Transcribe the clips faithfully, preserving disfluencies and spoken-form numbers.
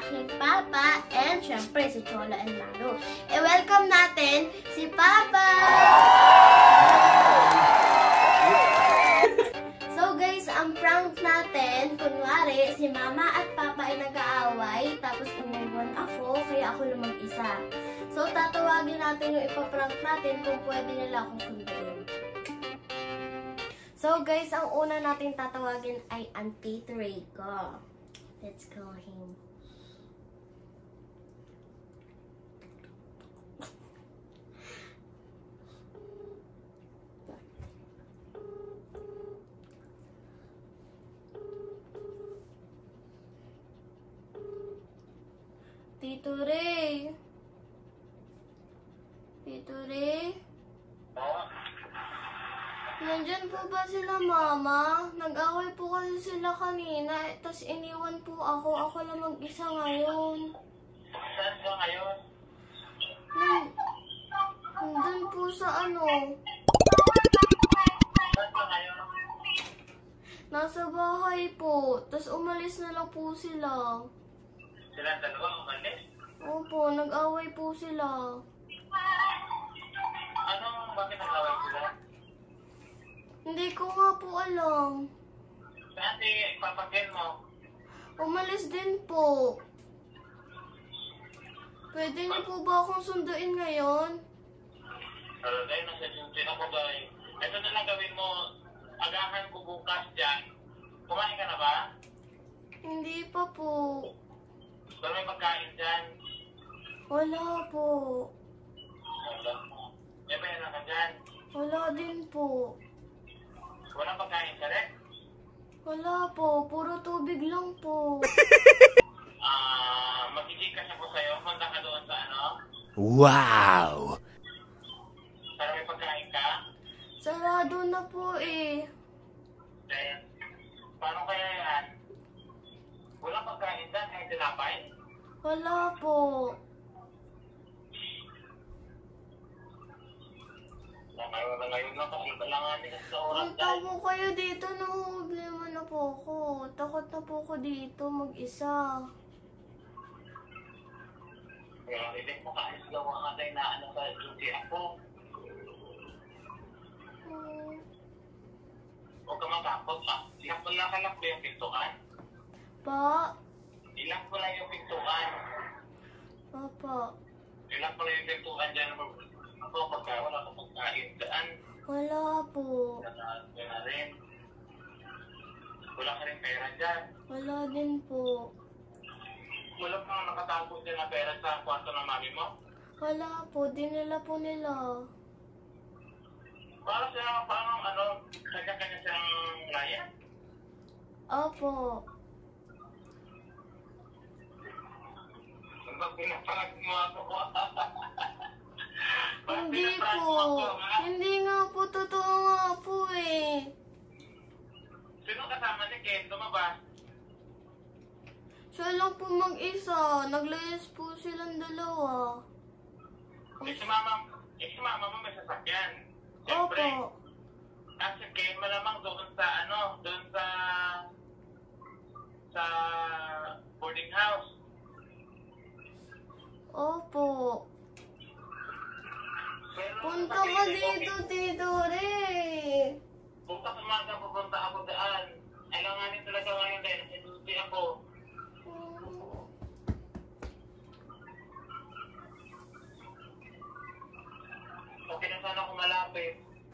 aking papa and syempre si Cholo and Maru. I-welcome natin si Papa! So guys, ang prank natin, kunwari si Mama at Papa ay nag-aaway, tapos iniwan ako, kaya ako lang mag-isa. So tatawagin natin yung ipaprank natin kung pwede nila akong sunduin. So guys, ang una natin tatawagin ay Auntie Rico. Let's call him. Tito Ray. Tito Ray. Nandyan po ba sila, Mama? Nag-away po kasi sila kanina, tapos iniwan po ako. Ako lang mag-isa ngayon. Saan ka ngayon? Nan nandun po sa ano. Saan ka ngayon? Nasa bahay po. Tapos umalis na lang po sila. Sila dalawa umalis? Opo, nag-away po sila. Anong bakit nag-away sila? Hindi ko nga po alam. Saan si Papa Ken mo? Umalis din po. Pwede niyo po ba akong sunduin ngayon? Pero dahil nasa duty ako guys. Ito na lang gawin mo. Agahan ko bukas dyan. Kumain ka na ba? Hindi pa po. Pero may pagkain dyan. Wala po. Wala. May pera ka dyan. Wala din po. Walang pagkain ka rin? Wala po. Puro tubig lang po. Ah, magigikas ako sa'yo. Punta ka doon sa ano? Wow! Para may pagkain ka? Sarado na po eh. Then, paano kaya yan? Walang pagkain dyan, ay tinapay? Wala po. Ngayon na ngayon lang kasi balanganin sa oras Punta mo kayo dito, nahuhublema na po ako. Takot na po ako dito mag-isa. Kaya hindi mo kaalis daw ang atay na ano sa duty ako. Hmm. Huwag ka matakot ah. Ilang pala kalak ba yung pintuan? Pa? Ilang pala yung pintuan? Papa? Ilang pala yung pintuan dyan? Ako pagka wala ka pagkain daan. Wala po. Wala na rin. Wala ka rin pera dyan. Wala din po. Wala pang nakatago dyan na pera sa kwarto ng mami mo? Wala po. Dinala po nila. Para siya, parang ano, kanya-kanya siyang layan? Opo. Pag pinaparag mo ako. Hindi po. Hindi nga po. Totoo nga po eh. Sino kasama ni Ken? Lumabas? Siya lang po mag-isa. Naglayas po silang dalawa. Eh si mama, eh si mama mo may sasakyan. Siyempre. Opo. At si Ken malamang doon sa ano, doon sa sa boarding house. Opo. Pero Punta ka dito, Tito Ray. Bukas umaga pupunta ako daan. Ailanganin talaga ngayon dahil sa duty ako. Okay na sana ako malapit.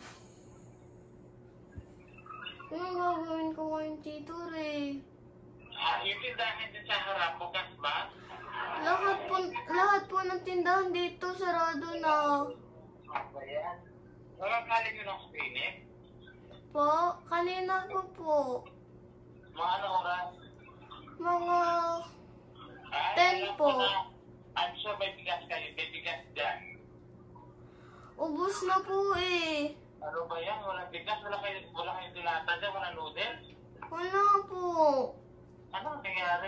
Anong gagawin ko ngayon, Tito Ray? Ah, yung tindahan din sa harap, bukas ba? Lahat po, lahat po ng tindahan dito sarado na. Ba yan? Walang kaling yun ang screening? Po, kanina po po. Mga ano oras? Mga Ay, ten alam po. ko na. I'm sure may bigas kayo. May bigas dyan. ubos na po eh. Ano ba yan? Walang bigas? Wala kayo, wala kayo dilata dyan? Walang noodles? Wala po. Ano ang nangyari?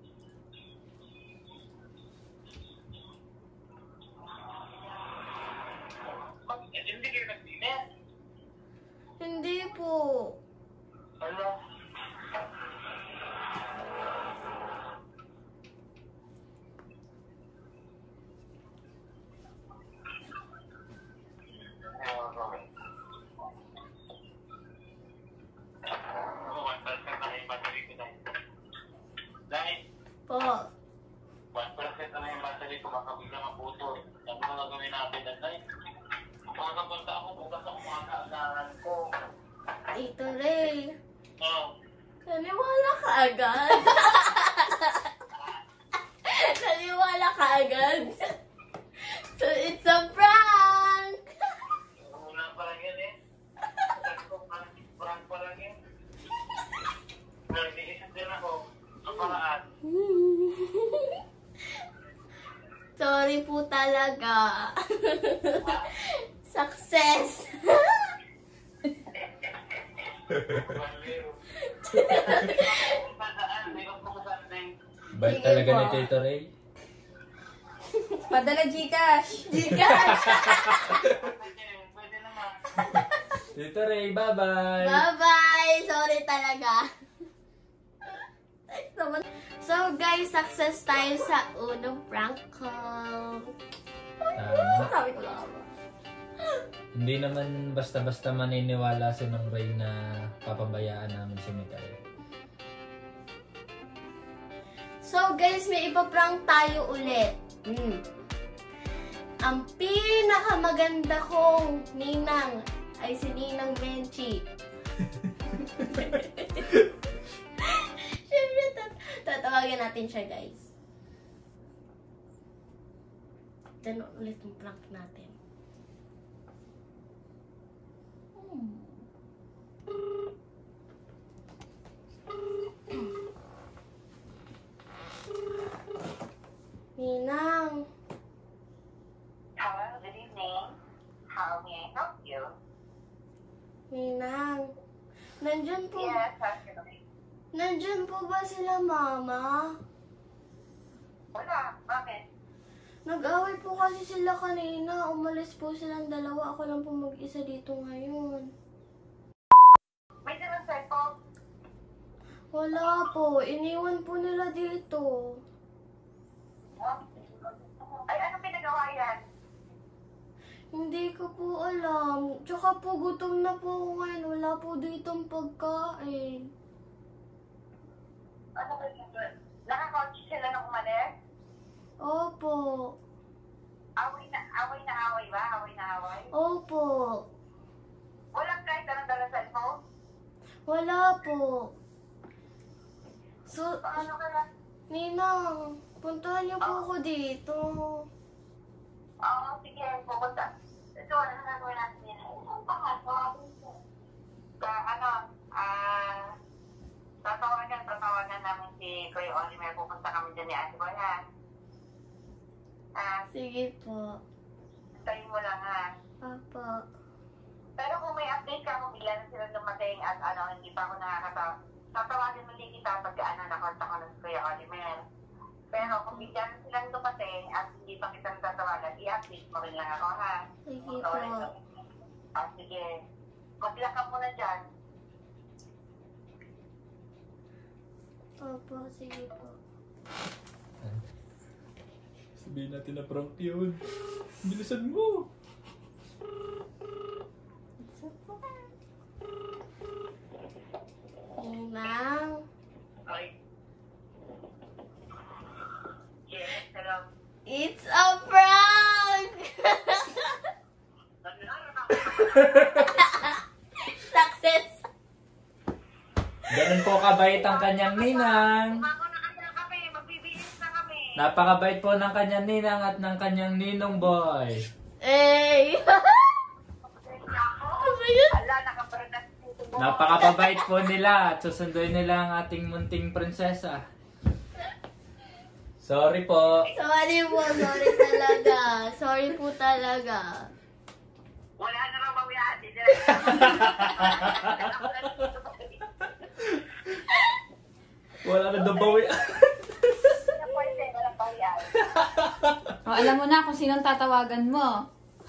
Bakit? Hindi kayo nag-dinner? Hindi po. Ano? baka bigla maputol. Sabi ko gagawin natin, Day. Makakapunta ako, bukas ako makakaasaran ko. Tito Ray, Oh. naniwala ka agad. Naniwala ka agad. So, it's a prank! Una pa lang yan eh. Sabi ko, prank pa lang yan. Nag-iisip din ako. Ang paraan. Sorry po talaga. Success! Bait talaga ni Tito Ray. Padala Gcash. Gcash! Pwede naman. Tito Ray, bye-bye! Bye-bye! Sorry talaga. Thanks naman. So guys, success tayo sa unang prank call. Tama. Sabi ko lang ako. Hindi naman basta-basta maniniwala si Mang Ray na papabayaan namin si Mikael. So guys, may ipa-prank tayo ulit. Hmm. Ang pinakamaganda kong ninang ay si Ninang Benchi. Siyempre, tat tatawagin natin siya, guys. Then ulit yung prank natin. Hmm. Ninang. Hello, good evening. How may I help you? Ninang. Nandyan po, Yes, actually. nandyan po ba sila mama? Wala, bakit? Nag-away po kasi sila kanina. Umalis po silang dalawa. Ako lang po mag-isa dito ngayon. May dirang cellphone? Wala po. Iniwan po nila dito. Huh? Ay, ano pinagawa yan? Hindi ko po alam. Tsaka po gutom na po ako ngayon. Wala po ditong pagkain. Ano ba yun? Nakakotch sila nung umalis? Opo. Away na, away na away ba? Away na away? Opo. Walang kahit anong dala cellphone? Wala po. So, Paano kaya? Ninang, puntahan niyo po ako dito. Oo, sige, pupunta. Ito, ano na gawin natin yan? Sa ano, ah, tatawagan, tatawagan namin si Kuya Oliver. Pupunta kami dyan ni Ate Boy, ha? Ah, Sige po. tayo mo lang, ha? Papa. Pero kung may update ka, kung bigla na sila dumating at ano, hindi pa ako nakakatawa, tatawagan muli kita pag ano, nakontak ko na si Kuya Oliver. Pero kung bigla na silang dumating at hindi pa kita natatawagan, i-update mo rin lang ako, ha? Sige Sorry. po. Ah, sige. Mag-lock ka muna dyan. Opo, sige po. Sabihin natin na prank yun. Bilisan mo! Ninang. Ay. Yes, hello. It's a prank! Success! Ganun po kabait ang kanyang ninang. Umago na kasi na kami. Magbibihis na kami. Napakabait po ng kanyang ninang at ng kanyang ninong boy. Hey! Ano ba yun? Ala, nakaparanat dito mo. Napakababait po nila at susunduin nila ang ating munting prinsesa. Sorry po. Sorry po, sorry talaga. Sorry po talaga. Wala na raw bawian. Hindi na. Wala na daw bawi. Wala pwede, walang bawian. O, alam mo na kung sinong tatawagan mo.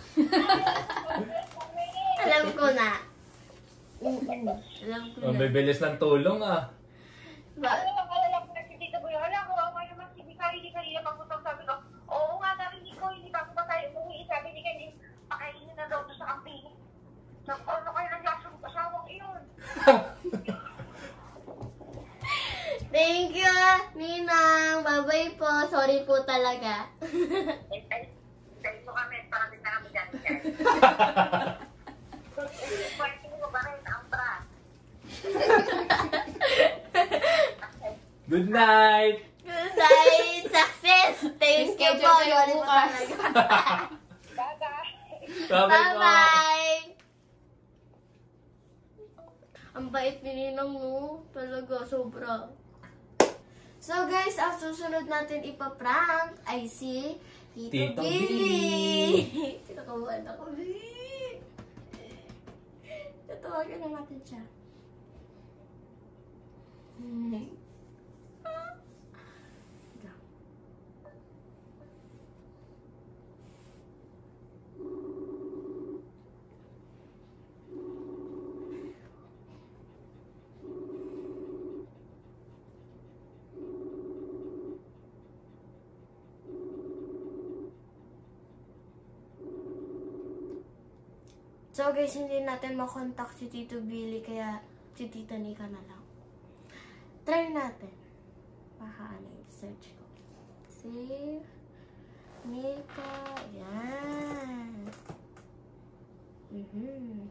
Alam ko na. Mm-mm. Alam ko Ang na. bibilis ng tulong ah. Ba- Ano ang alala ko na si Tito Boy? Wala ko, ako naman si Mikari, hindi kanina pagputang sabi ko, oo nga, narinig ko, hindi pa ako tayo umuwi. Sabi ni kanina, pakainin na daw doon sa camping. Sabi ko, ano kayo ng lasong kasawang iyon? Thank you, Ninang. Bye-bye Okay po, sorry po talaga. Eh, eh, Dahil mo kami, para din na kami dyan. Pwede mo ba rin ang prank? Good night! Good night! Success! Thank you po. Schedule kayo Sorry po bukas. talaga. Bye-bye! Bye-bye po! Bye-bye! Ang bait ni Ninang mo. Talaga, sobra. So guys, ang susunod natin ipaprank ay si Tito, Tito Billy. Tinakabuhan ako, Billy. Tatawagan na natin siya. Hmm. So guys, hindi natin makontak si Tito Billy, kaya si Tita Nika na lang. Try natin. Baka ano yung search ko. Si Nika. Yan. Mhm.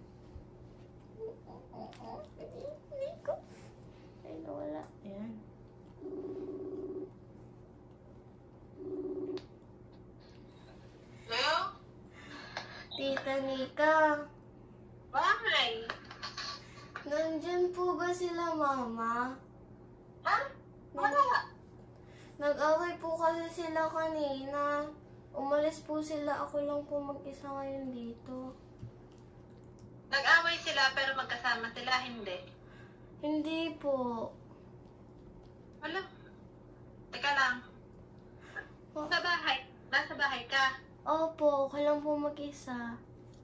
Nika. Ay, nawala. Yan. Hello? Tita Nika. Bakit? Nandyan po ba sila, Mama? Ha? Wala. Nag-away po kasi sila kanina. Umalis po sila. Ako lang po mag-isa ngayon dito. Nag-away sila pero magkasama sila, hindi. Hindi po. Wala. Teka lang. Sa bahay. Nasa bahay ka. Opo, ako lang po mag-isa.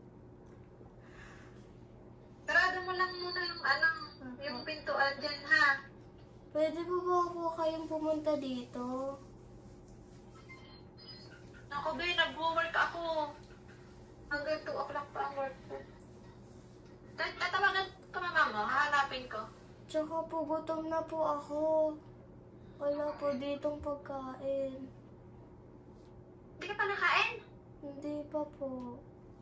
Sarado mo lang muna yung ano, yung pintuan dyan, ha? Pwede po ba po kayong pumunta dito? Ako, be, nag-work ako. Hanggang two o'clock pa ang work ko. Tat- Tatawagan ka mama mo, hahanapin ko. Tsaka po, gutom na po ako. Wala po ditong pagkain. Hindi ka pa nakain? Hindi pa po.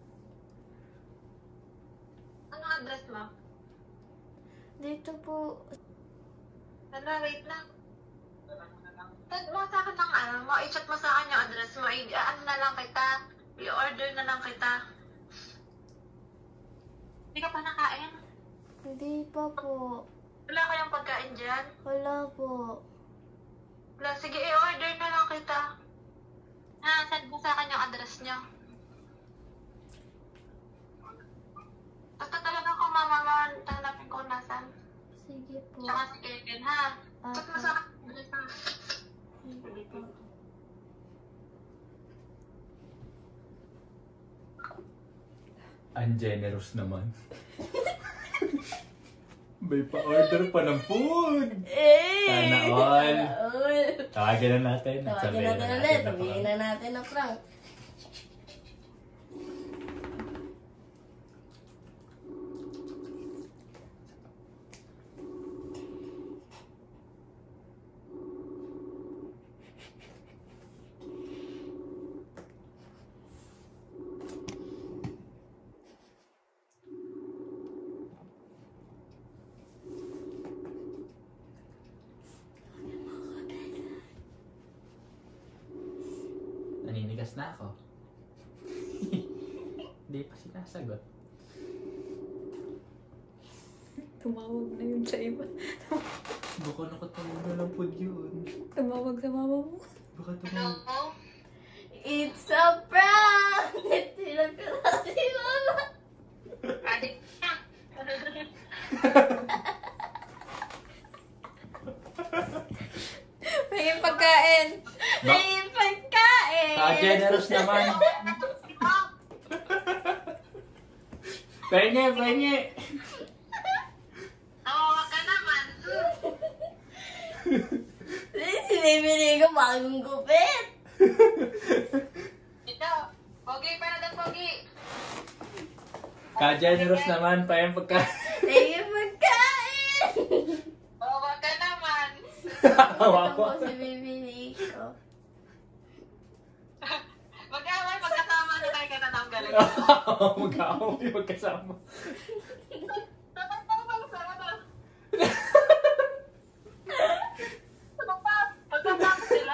Anong address mo? Dito po. Ano, wait lang. Send mo sa akin ng ano, mo, i-chat mo sa akin yung address mo. I- ano na lang kita. I-order na lang kita. Hindi ka pa nakain? Hindi pa po. Wala kayong pagkain dyan? Wala po. Wala, sige, i-order na lang kita. Ha, send mo sa akin yung address nyo. Basta talaga kung mamaman, hanapin ko nasan. Sige po. Tsaka si Kevin, ha? Chat mo sa akin yung address ha. Sige po. Ungenerous naman. May pa-order pa ng food! Eh! Sana all! All! Tawagin na natin. at Tawagin sabihin natin na ulit. na Sabihin na natin ang prank. Naninigas na ako. Hindi pa sinasagot. Tumawag na yun sa iba. Baka nakatawag na lang po yun. Tumawag sa mama mo. Baka Hello? tumawag. It's a prank! Tilag ka na si Mama. Adik na. May yung pagkain. May pagkain! Ka-generous naman. Penye, penye. Tawa ka naman. Sinibili ko bagong gupit. Ito, pogi pa na doon, pogi. Ka-generous naman pa yung pagka... May pagkain! Tawa ka naman. Awa Ito ko. po si Baby Nico. Mag-away, magkasama na tayo ka na ng galing. Mag-aaway, magkasama. Dapat pa ba sama na? Ano pa? Magkasama sila.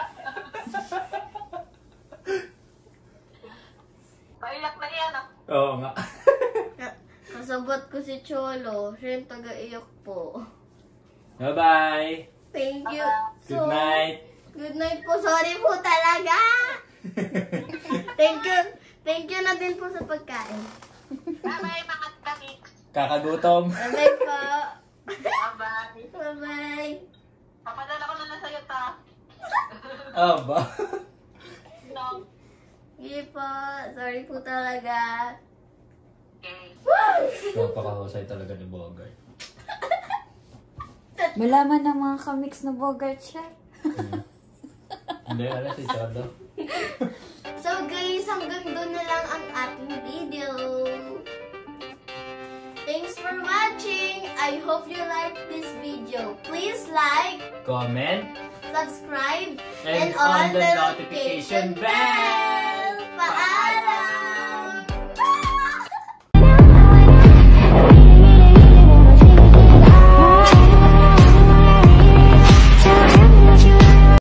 Paiyak na yan ah. Oo nga. Kasabot ko si Cholo. Siya yung taga-iyak po. Bye-bye. Thank you. Good night. Good night po. Sorry po talaga. Thank you. Thank you na din po sa pagkain. Bye-bye mga kamix. Kakagutom. Bye-bye po. Bye-bye. Bye-bye. Papadala ko na lang sa'yo ta. Aba. No. Sige po. Sorry po talaga. Okay. Napakahusay talaga ni Bogart. Malaman ng mga kamix na Bogart siya. Hindi, ano si Cholo? So guys, hanggang doon na lang ang ating video. Thanks for watching. I hope you liked this video. Please like, Comment, subscribe, and, on on the the notification notification bell. bell. Paalam!